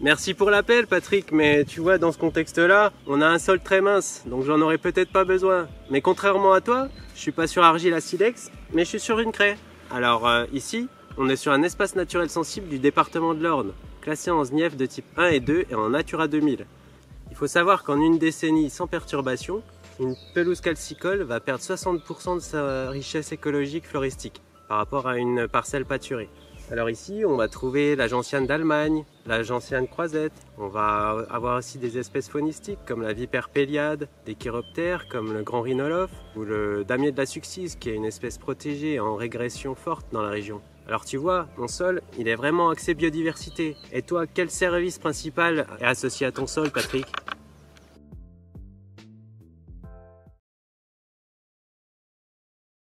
Merci pour l'appel Patrick, mais tu vois dans ce contexte-là, on a un sol très mince, donc j'en aurais peut-être pas besoin. Mais contrairement à toi, je suis pas sur argile à silex, mais je suis sur une craie. Alors ici, on est sur un espace naturel sensible du département de l'Orne, classé en SNIEF de type 1 et 2 et en Natura 2000. Il faut savoir qu'en une décennie sans perturbation, une pelouse calcicole va perdre 60% de sa richesse écologique floristique par rapport à une parcelle pâturée. Alors ici, on va trouver la gentiane d'Allemagne, la gentiane croisette. On va avoir aussi des espèces faunistiques comme la vipère péliade, des chiroptères comme le grand rhinolophe ou le damier de la succise qui est une espèce protégée en régression forte dans la région. Alors tu vois, mon sol, il est vraiment axé biodiversité. Et toi, quel service principal est associé à ton sol, Patrick ?